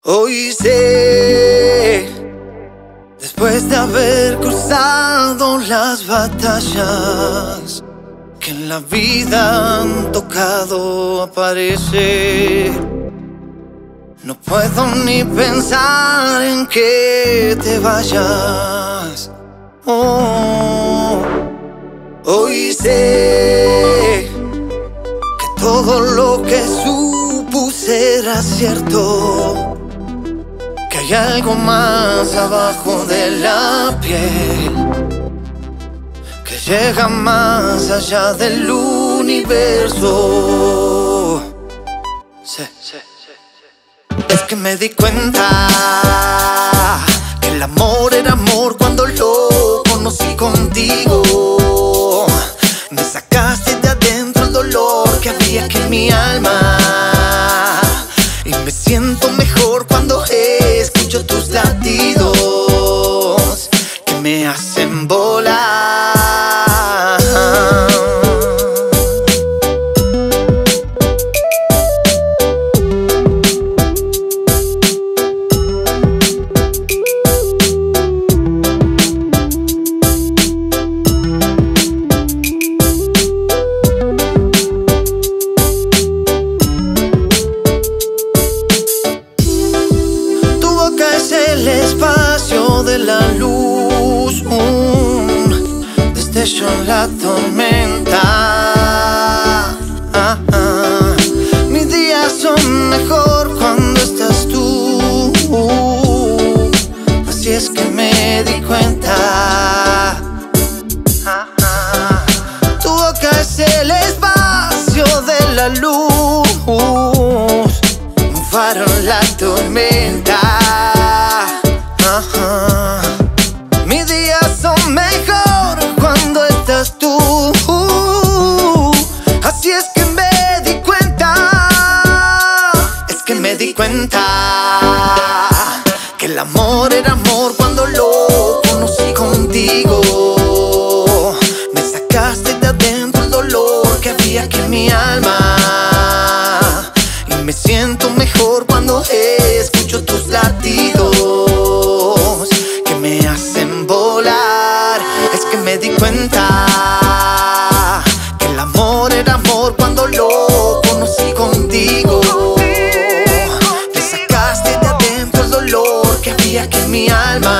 Hoy sé, después de haber cruzado las batallas que en la vida han tocado aparecer, no puedo ni pensar en que te vayas. Oh, hoy sé que todo lo que supuse era cierto, que hay algo más abajo de la piel, que llega más allá del universo. Sí. Es que me di cuenta que el amor era amor cuando lo conocí contigo. Me sacaste de adentro el dolor que había aquí en mi alma, y me siento mejor cuando escucho tus latidos que me hacen volar. Es el espacio de la luz, un destello en la tormenta. Mis días son mejor cuando estás tú, así es que me di cuenta. Tu boca es el espacio de la luz, un faro en la tormenta. Mis días son mejor cuando estás tú, así es que me di cuenta. Es que me di cuenta que el amor era amor cuando lo conocí contigo. Me sacaste de adentro el dolor que había aquí en mi alma, y me siento mejor cuando escucho tus latidos que me hacen volar. Es que me di cuenta que el amor era amor cuando lo conocí contigo. Me sacaste de adentro el dolor que había aquí en mi alma,